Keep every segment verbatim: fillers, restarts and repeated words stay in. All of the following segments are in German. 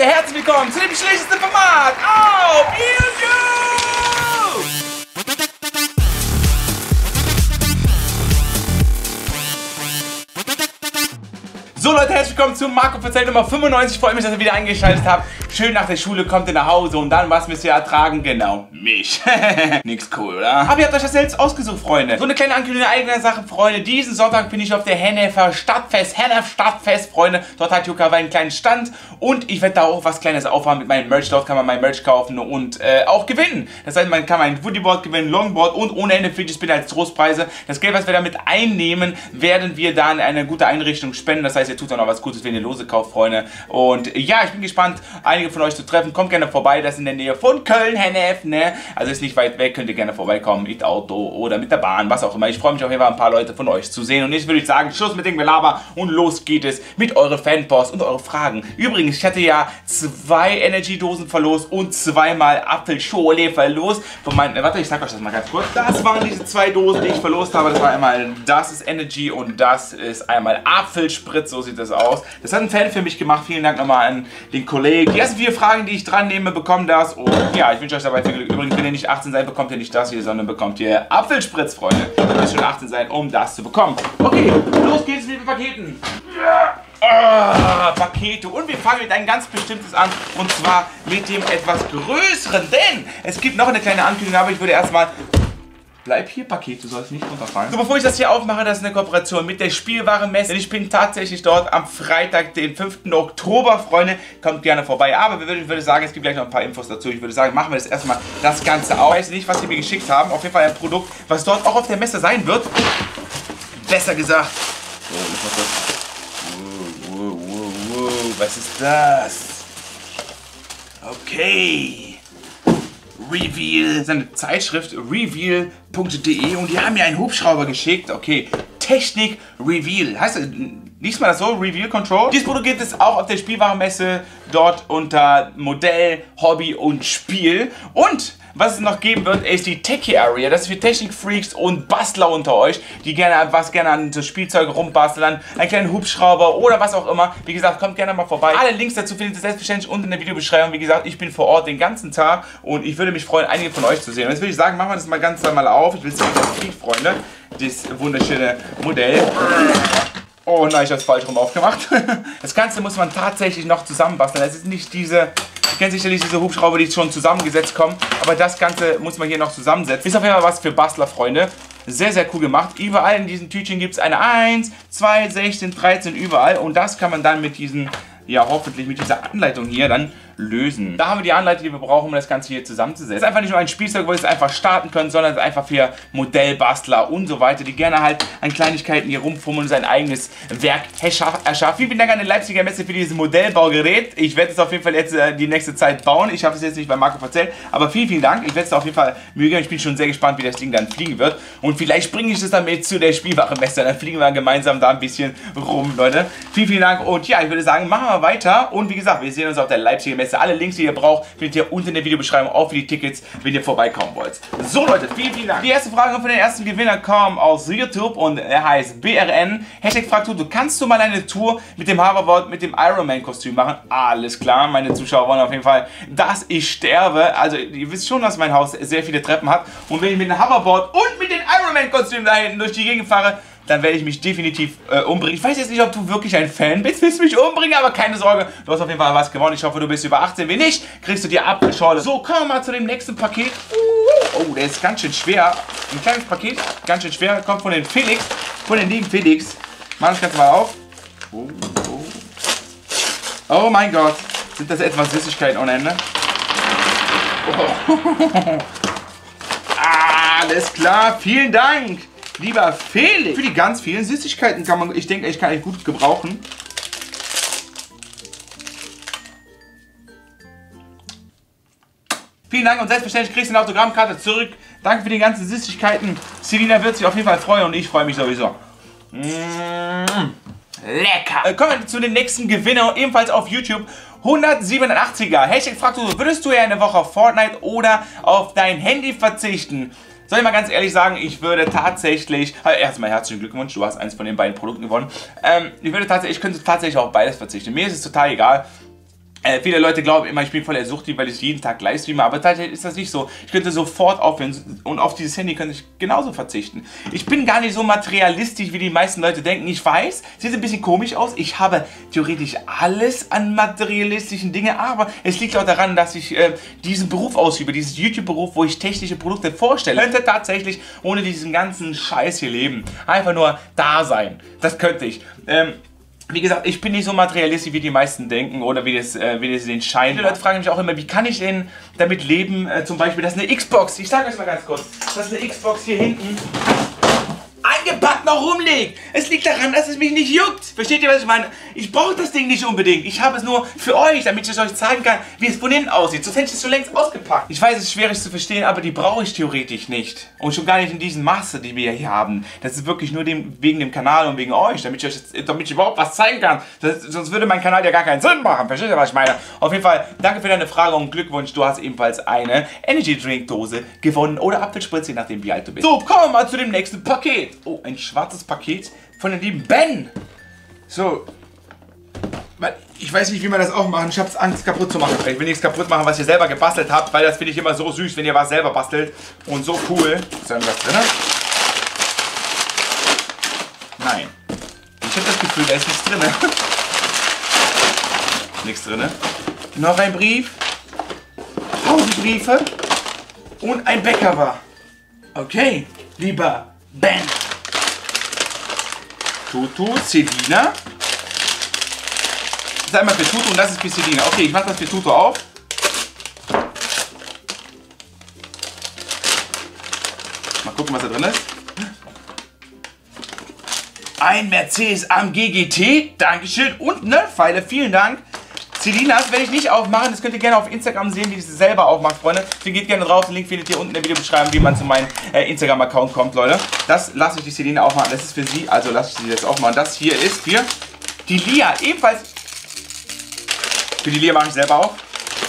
Leute, herzlich willkommen zu dem schlechtesten Format auf YouTube! So Leute, herzlich willkommen zu Marco Verzeiht Nummer fünfundneunzig. Ich freue mich, dass ihr wieder eingeschaltet habt. Schön nach der Schule kommt ihr nach Hause und dann, was müsst ihr ertragen? Genau, mich. Nix cool, oder? Aber ihr habt euch das selbst ausgesucht, Freunde. So eine kleine Ankündigung in eigener Sache, Freunde. Diesen Sonntag bin ich auf der Hennefer Stadtfest. Hennefer Stadtfest, Freunde. Dort hat Jukawa einen kleinen Stand und ich werde da auch was Kleines aufhaben mit meinem Merch. Dort kann man mein Merch kaufen und äh, auch gewinnen. Das heißt, man kann mein Woodyboard gewinnen, Longboard und ohne Ende Fidget Spinner als Trostpreise. Das Geld, was wir damit einnehmen, werden wir dann in eine gute Einrichtung spenden. Das heißt, ihr tut auch noch was Gutes, wenn ihr Lose kauft, Freunde. Und ja, ich bin gespannt, einige von euch zu treffen. Kommt gerne vorbei, das ist in der Nähe von Köln, Hennef, ne? Also ist nicht weit weg, könnt ihr gerne vorbeikommen, mit Auto oder mit der Bahn, was auch immer. Ich freue mich auf jeden Fall, ein paar Leute von euch zu sehen. Und jetzt würde ich sagen, Schluss mit dem Gelaber und los geht es mit euren Fanpost und eure Fragen. Übrigens, ich hatte ja zwei Energy-Dosen verlost und zweimal Apfelschorle verlost. Von meinen, warte, ich sag euch das mal ganz kurz. Das waren diese zwei Dosen, die ich verlost habe. Das war einmal, das ist Energy und das ist einmal Apfelspritz, so sieht das aus. Das hat ein Fan für mich gemacht. Vielen Dank nochmal an den Kollegen. Die ersten vier Fragen, die ich dran nehme, bekommen das. Und ja, ich wünsche euch dabei viel Glück. Übrigens, wenn ihr nicht achtzehn seid, bekommt ihr nicht das hier, sondern bekommt ihr Apfelspritz, Freunde. Ihr müsst schon achtzehn sein, um das zu bekommen. Okay, los geht's mit den Paketen. Ah, Pakete. Und wir fangen mit einem ganz bestimmtes an. Und zwar mit dem etwas größeren. Denn es gibt noch eine kleine Ankündigung, aber ich würde erstmal... Bleib hier, Paket, du sollst nicht runterfallen. So, bevor ich das hier aufmache, das ist eine Kooperation mit der Spielwarenmesse. Denn ich bin tatsächlich dort am Freitag, den fünften Oktober, Freunde. Kommt gerne vorbei. Aber ich würde, ich würde sagen, es gibt gleich noch ein paar Infos dazu. Ich würde sagen, machen wir das erstmal das Ganze auf. Ich weiß nicht, was sie mir geschickt haben. Auf jeden Fall ein Produkt, was dort auch auf der Messe sein wird. Besser gesagt. So, wow, wow, wow, wow. Was ist das? Okay. Reveal, das ist eine Zeitschrift, reveal punkt de, und die haben mir einen Hubschrauber geschickt. Okay, Technik Reveal. Heißt das, liest man das so? Reveal Control? Dieses Produkt gibt es auch auf der Spielwarenmesse, dort unter Modell, Hobby und Spiel. Und was es noch geben wird, ist die Techie Area. Das ist für Technikfreaks und Bastler unter euch, die gerne was gerne an so Spielzeuge rumbasteln, einen kleinen Hubschrauber oder was auch immer. Wie gesagt, kommt gerne mal vorbei. Alle Links dazu findet ihr selbstverständlich unten in der Videobeschreibung. Wie gesagt, ich bin vor Ort den ganzen Tag und ich würde mich freuen, einige von euch zu sehen. Und jetzt würde ich sagen, machen wir das mal ganz einmal auf. Ich will es euch das kriegen, Freunde. Das wunderschöne Modell. Oh nein, ich habe es falsch rum aufgemacht. Das Ganze muss man tatsächlich noch zusammenbasteln. Das ist nicht diese... Ihr kennt sicherlich diese Hubschrauber, die schon zusammengesetzt kommen. Aber das Ganze muss man hier noch zusammensetzen. Ist auf jeden Fall was für Bastler, Freunde. Sehr, sehr cool gemacht. Überall in diesen Tütchen gibt es eine eins, zwei, sechzehn, dreizehn, überall. Und das kann man dann mit diesen, ja hoffentlich mit dieser Anleitung hier dann lösen. Da haben wir die Anleitung, die wir brauchen, um das Ganze hier zusammenzusetzen. Es ist einfach nicht nur ein Spielzeug, wo ihr es einfach starten könnt, sondern es ist einfach für Modellbastler und so weiter, die gerne halt an Kleinigkeiten hier rumfummeln und sein eigenes Werk erschaffen. Vielen, vielen Dank an die Leipziger Messe für dieses Modellbaugerät. Ich werde es auf jeden Fall jetzt äh, die nächste Zeit bauen. Ich habe es jetzt nicht bei Marco erzählt, aber vielen, vielen Dank. Ich werde es auf jeden Fall Mühe geben. Ich bin schon sehr gespannt, wie das Ding dann fliegen wird. Und vielleicht bringe ich es dann mit zu der Spielwarenmesse. Dann fliegen wir gemeinsam da ein bisschen rum, Leute. Vielen, vielen Dank. Und ja, ich würde sagen, machen wir weiter. Und wie gesagt, wir sehen uns auf der Leipziger Messe. Alle Links, die ihr braucht, findet ihr unten in der Videobeschreibung, auch für die Tickets, wenn ihr vorbeikommen wollt. So Leute, vielen, vielen Dank. Die erste Frage von den ersten Gewinner kam aus YouTube und er heißt B R N. Hashtag fragt du, kannst du mal eine Tour mit dem Hoverboard, mit dem Iron Man Kostüm machen? Alles klar, meine Zuschauer wollen auf jeden Fall, dass ich sterbe. Also ihr wisst schon, dass mein Haus sehr viele Treppen hat und wenn ich mit dem Hoverboard und mit dem Iron Man Kostüm da hinten durch die Gegend fahre, dann werde ich mich definitiv äh, umbringen. Ich weiß jetzt nicht, ob du wirklich ein Fan bist, willst du mich umbringen, aber keine Sorge, du hast auf jeden Fall was gewonnen. Ich hoffe, du bist über achtzehn. Wenn nicht, kriegst du dir Apfelschorle. So, kommen wir mal zu dem nächsten Paket. Oh, der ist ganz schön schwer. Ein kleines Paket, ganz schön schwer. Kommt von den Felix, von den lieben Felix. Mach das Ganze mal auf. Oh, oh. Oh mein Gott, sind das etwas Süßigkeiten ohne Ende? Oh. Alles klar, vielen Dank. Lieber Felix, für die ganz vielen Süßigkeiten kann man, ich denke, ich kann echt gut gebrauchen. Vielen Dank und selbstverständlich kriegst du eine Autogrammkarte zurück. Danke für die ganzen Süßigkeiten. Selina wird sich auf jeden Fall freuen und ich freue mich sowieso. Mmh, lecker. Äh, kommen wir zu dem nächsten Gewinner, ebenfalls auf YouTube. hundertsiebenundachtziger. Hashtag fragt du, würdest du ja eine Woche auf Fortnite oder auf dein Handy verzichten? Soll ich mal ganz ehrlich sagen, ich würde tatsächlich, also erstmal herzlichen Glückwunsch, du hast eins von den beiden Produkten gewonnen. Ähm, ich würde tatsächlich, ich könnte tatsächlich auf beides verzichten. Mir ist es total egal. Äh, viele Leute glauben immer, ich bin voll der Suchti, weil ich jeden Tag livestreame, aber tatsächlich ist das nicht so. Ich könnte sofort aufhören und auf dieses Handy könnte ich genauso verzichten. Ich bin gar nicht so materialistisch, wie die meisten Leute denken. Ich weiß, sieht ein bisschen komisch aus. Ich habe theoretisch alles an materialistischen Dingen, aber es liegt auch daran, dass ich äh, diesen Beruf ausübe, diesen YouTube-Beruf, wo ich technische Produkte vorstelle. Ich könnte tatsächlich ohne diesen ganzen Scheiß hier leben. Einfach nur da sein. Das könnte ich. Ähm, Wie gesagt, ich bin nicht so materialistisch, wie die meisten denken oder wie das, äh, wie das den Schein. Die Leute fragen mich auch immer, wie kann ich denn damit leben, äh, zum Beispiel, das ist eine Xbox. Ich sage euch mal ganz kurz, das ist eine Xbox hier hinten eingepackt noch rumliegt. Es liegt daran, dass es mich nicht juckt. Versteht ihr, was ich meine? Ich brauche das Ding nicht unbedingt. Ich habe es nur für euch, damit ich euch zeigen kann, wie es von innen aussieht. Sonst hätte ich es schon längst ausgepackt. Ich weiß, es ist schwierig zu verstehen, aber die brauche ich theoretisch nicht. Und schon gar nicht in diesem Maße, die wir hier haben. Das ist wirklich nur dem, wegen dem Kanal und wegen euch, damit ich euch damit ich überhaupt was zeigen kann. Das, sonst würde mein Kanal ja gar keinen Sinn machen. Versteht ihr, was ich meine? Auf jeden Fall, danke für deine Frage und Glückwunsch. Du hast ebenfalls eine Energy Drink Dose gewonnen oder Apfelspritze, je nachdem wie alt du bist. So, kommen wir mal zu dem nächsten Paket. Oh, ein schwarzes Paket von dem lieben Ben. So. Ich weiß nicht, wie man das auch machen. Ich habe Angst, kaputt zu machen. Ich will nichts kaputt machen, was ihr selber gebastelt habt, weil das finde ich immer so süß, wenn ihr was selber bastelt. Und so cool. Ist da irgendwas drin? Nein. Ich habe das Gefühl, da ist nichts drin. Nichts drin. Noch ein Brief. Tausend Briefe. Und ein Bäcker. Okay, lieber Ben. Tutu, Selina. Das ist einmal für Tutu und das ist für Selina. Okay, ich mache das für Tutu auf. Mal gucken, was da drin ist. Ein Mercedes A M G G T. Dankeschön. Und eine Pfeile. Vielen Dank. Selina, das werde ich nicht aufmachen. Das könnt ihr gerne auf Instagram sehen, wie ich es selber aufmacht, Freunde. Deswegen geht gerne drauf. Den Link findet ihr unten in der Videobeschreibung, wie man zu meinem äh, Instagram-Account kommt, Leute. Das lasse ich die Selina aufmachen. Das ist für sie. Also lasse ich sie jetzt aufmachen. Das hier ist für die Lia. Ebenfalls. Für die Lia mache ich selber auf.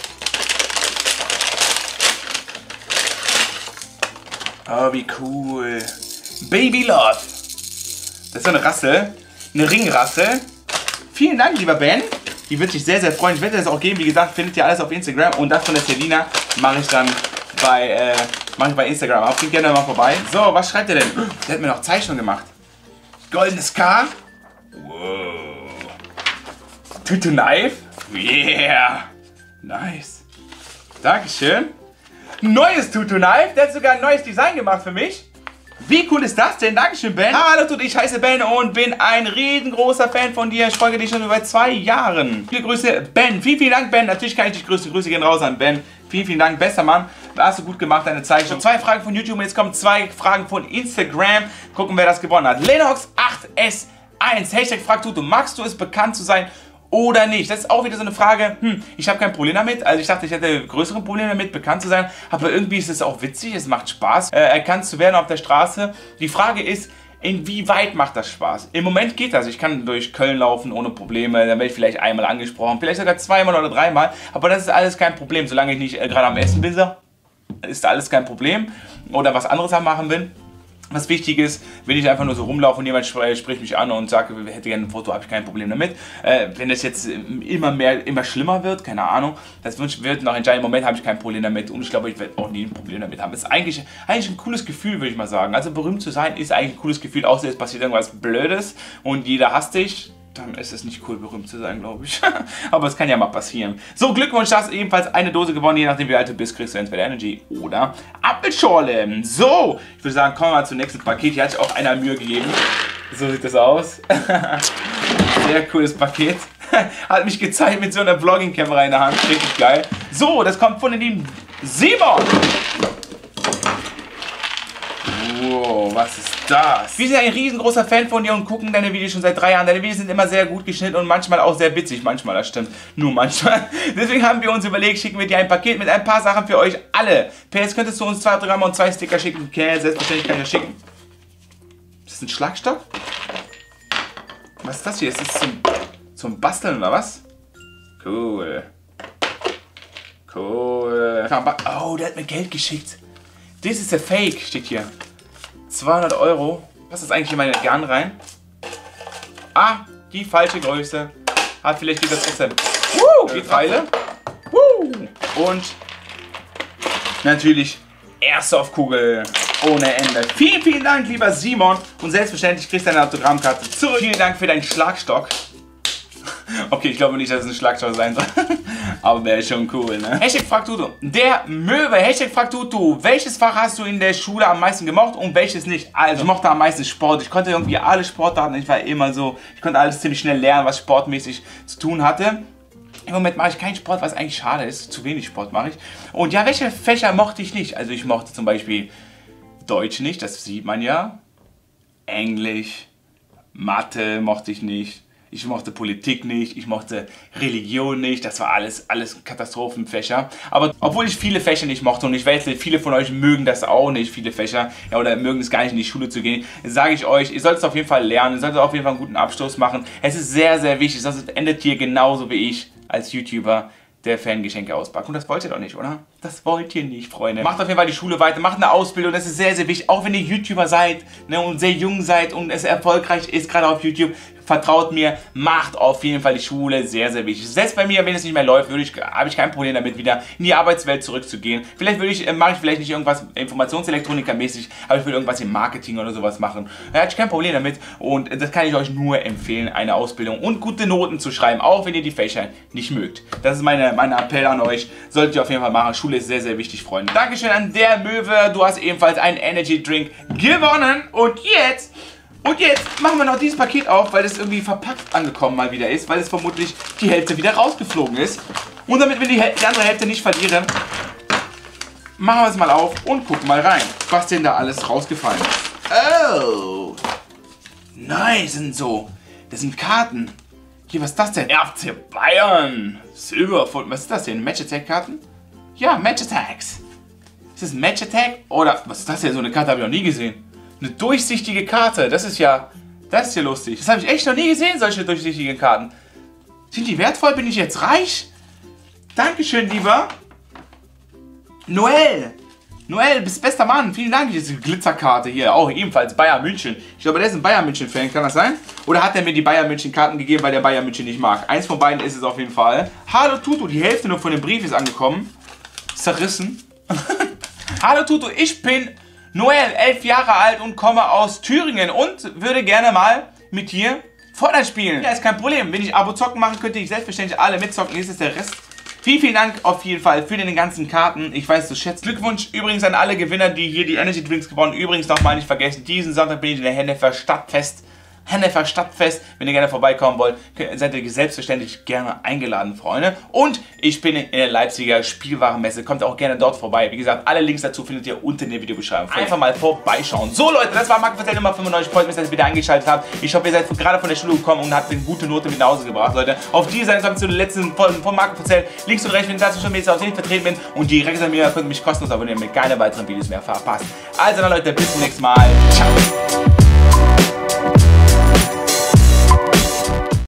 Oh, wie cool. Baby Love. Das ist so eine Rasse. Eine Ringrasse. Vielen Dank, lieber Ben. Die wird sich sehr, sehr freuen. Ich werde das auch geben. Wie gesagt, findet ihr alles auf Instagram. Und das von der Selina mache ich dann bei, äh, mache ich bei Instagram auf. Geht gerne mal vorbei. So, was schreibt ihr denn? Der hat mir noch Zeichnung gemacht. Goldenes K. Wow. Tutu Knife. Yeah. Nice. Dankeschön. Neues Tutu Knife. Der hat sogar ein neues Design gemacht für mich. Wie cool ist das denn? Dankeschön, Ben. Hallo, Tutu, ich heiße Ben und bin ein riesengroßer Fan von dir. Ich folge dich schon über zwei Jahren. Viele Grüße, Ben. Vielen, vielen Dank, Ben. Natürlich kann ich dich grüßen. Grüße gehen raus an Ben. Vielen, vielen Dank. Bester Mann. Hast du gut gemacht, deine Zeichnung. Zwei Fragen von YouTube und jetzt kommen zwei Fragen von Instagram. Gucken, wer das gewonnen hat. Lennox acht S eins. Hashtag fragt Tutu. Magst du es, bekannt zu sein oder nicht? Das ist auch wieder so eine Frage, hm, ich habe kein Problem damit. Also ich dachte, ich hätte größere Probleme damit, bekannt zu sein. Aber irgendwie ist es auch witzig, es macht Spaß, äh, erkannt zu werden auf der Straße. Die Frage ist, inwieweit macht das Spaß? Im Moment geht das. Ich kann durch Köln laufen ohne Probleme. Dann werde ich vielleicht einmal angesprochen, vielleicht sogar zweimal oder dreimal. Aber das ist alles kein Problem. Solange ich nicht äh, gerade am Essen bin, ist da alles kein Problem. Oder was anderes am machen bin. Was wichtig ist, wenn ich einfach nur so rumlaufe und jemand sp spricht mich an und sagt, ich hätte gerne ein Foto, habe ich kein Problem damit. Äh, wenn das jetzt immer mehr, immer schlimmer wird, keine Ahnung, das wird noch entscheiden. Im Moment habe ich kein Problem damit und ich glaube, ich werde auch nie ein Problem damit haben. Es ist eigentlich, eigentlich ein cooles Gefühl, würde ich mal sagen. Also berühmt zu sein ist eigentlich ein cooles Gefühl, außer es passiert irgendwas Blödes und jeder hasst dich. Dann ist es nicht cool, berühmt zu sein, glaube ich. Aber es kann ja mal passieren. So, Glückwunsch, du hast ebenfalls eine Dose gewonnen. Je nachdem, wie alt du bist, kriegst du entweder Energy oder Apfelschorle. So, ich würde sagen, kommen wir mal zum nächsten Paket. Hier hat sich auch einer Mühe gegeben. So sieht das aus. Sehr cooles Paket. Hat mich gezeigt mit so einer Vlogging-Kamera in der Hand. Richtig geil. So, das kommt von den lieben Simon. Wow, was ist das? Wir sind ein riesengroßer Fan von dir und gucken deine Videos schon seit drei Jahren. Deine Videos sind immer sehr gut geschnitten und manchmal auch sehr witzig. Manchmal, das stimmt. Nur manchmal. Deswegen haben wir uns überlegt, schicken wir dir ein Paket mit ein paar Sachen für euch alle. P S könntest du uns zwei Autogramme und zwei Sticker schicken. Okay, selbstverständlich kann ich das schicken. Ist das ein Schlagstock? Was ist das hier? Ist das zum, zum Basteln oder was? Cool. Cool. Oh, der hat mir Geld geschickt. This is a fake, steht hier. zweihundert Euro. Passt das eigentlich in meine Garn rein? Ah, die falsche Größe. Ah, vielleicht geht das trotzdem. Woo, die Pfeile. Woo. Und natürlich Airsoft-Kugel ohne Ende. Vielen, vielen Dank, lieber Simon. Und selbstverständlich kriegst du deine Autogrammkarte zurück. Vielen Dank für deinen Schlagstock. Okay, ich glaube nicht, dass es ein Schlagstock sein soll. Aber wäre schon cool, ne? Hashtag Fraktutu. Der Möwe. Hashtag Fraktutu. Welches Fach hast du in der Schule am meisten gemocht und welches nicht? Also, ich mochte am meisten Sport. Ich konnte irgendwie alle Sportarten. Ich war immer so, ich konnte alles ziemlich schnell lernen, was sportmäßig zu tun hatte. Im Moment mache ich keinen Sport, was eigentlich schade ist. Zu wenig Sport mache ich. Und ja, welche Fächer mochte ich nicht? Also, ich mochte zum Beispiel Deutsch nicht, das sieht man ja. Englisch, Mathe mochte ich nicht. Ich mochte Politik nicht, ich mochte Religion nicht, das war alles, alles Katastrophenfächer. Aber obwohl ich viele Fächer nicht mochte und ich weiß, viele von euch mögen das auch nicht, viele Fächer, ja, oder mögen es gar nicht in die Schule zu gehen, sage ich euch, ihr solltet es auf jeden Fall lernen, ihr solltet auf jeden Fall einen guten Abschluss machen. Es ist sehr, sehr wichtig, das endet hier genauso wie ich als YouTuber, der Fangeschenke auspackt. Und das wollt ihr doch nicht, oder? Das wollt ihr nicht, Freunde. Macht auf jeden Fall die Schule weiter, macht eine Ausbildung, das ist sehr, sehr wichtig. Auch wenn ihr YouTuber seid, ne, und sehr jung seid und es erfolgreich ist, gerade auf YouTube, vertraut mir, macht auf jeden Fall die Schule, sehr, sehr wichtig. Selbst bei mir, wenn es nicht mehr läuft, würde ich, habe ich kein Problem damit, wieder in die Arbeitswelt zurückzugehen. Vielleicht würde ich, äh, mache ich vielleicht nicht irgendwas Informationselektroniker-mäßig, aber ich würde irgendwas im Marketing oder sowas machen. Da habe ich kein Problem damit und das kann ich euch nur empfehlen, eine Ausbildung und gute Noten zu schreiben, auch wenn ihr die Fächer nicht mögt. Das ist meine, mein Appell an euch, solltet ihr auf jeden Fall machen. Schule ist sehr, sehr wichtig, Freunde. Dankeschön an der Möwe, du hast ebenfalls einen Energy Drink gewonnen und jetzt... Und jetzt machen wir noch dieses Paket auf, weil es irgendwie verpackt angekommen mal wieder ist, weil es vermutlich die Hälfte wieder rausgeflogen ist. Und damit wir die, die andere Hälfte nicht verlieren, machen wir es mal auf und gucken mal rein, was denn da alles rausgefallen ist. Oh, nice, sind so, das sind Karten. Hier, was ist das denn? F C Bayern, Silberfoot, was ist das denn? Match Attack Karten? Ja, Match Attacks. Ist das ein Match Attack? Oder, was ist das denn? So eine Karte habe ich noch nie gesehen. Eine durchsichtige Karte, das ist ja, das ist ja lustig. Das habe ich echt noch nie gesehen, solche durchsichtigen Karten. Sind die wertvoll? Bin ich jetzt reich? Dankeschön, lieber Noel. Noel, bist bester Mann. Vielen Dank. Diese Glitzerkarte hier, auch ebenfalls Bayern München. Ich glaube, der ist ein Bayern München-Fan, kann das sein? Oder hat er mir die Bayern München-Karten gegeben, weil der Bayern München nicht mag? Eins von beiden ist es auf jeden Fall. Hallo Tutu, die Hälfte nur von dem Brief ist angekommen. Zerrissen. Hallo Tutu, ich bin... Noel, elf Jahre alt und komme aus Thüringen und würde gerne mal mit dir Fortnite spielen. Ja, ist kein Problem. Wenn ich Abo-Zocken machen könnte, ich selbstverständlich alle mitzocken. Jetzt ist der Rest. Vielen, vielen Dank auf jeden Fall für den ganzen Karten. Ich weiß, du schätzt. Glückwunsch übrigens an alle Gewinner, die hier die Energy Drinks gewonnen. Übrigens nochmal nicht vergessen, diesen Sonntag bin ich in der Hennefer Stadtfest. Hennefer Stadtfest. Wenn ihr gerne vorbeikommen wollt, seid ihr selbstverständlich gerne eingeladen, Freunde. Und ich bin in der Leipziger Spielwarenmesse. Kommt auch gerne dort vorbei. Wie gesagt, alle Links dazu findet ihr unten in der Videobeschreibung. Einfach mal vorbeischauen. So Leute, das war Marco Verzell Nummer fünfundneunzig. Freut mich, dass ihr wieder eingeschaltet habt. Ich hoffe, ihr seid gerade von der Schule gekommen und habt eine gute Note mit nach Hause gebracht, Leute. Auf dieser Seite kommt zu den letzten Folgen von Marco Verzell. Links und rechts, wenn ich dazu schon jetzt auf jeden vertreten bin. Und direkt an mir könnt ihr mich kostenlos abonnieren, damit keine weiteren Videos mehr verpasst. Also dann Leute, bis zum nächsten Mal. Ciao.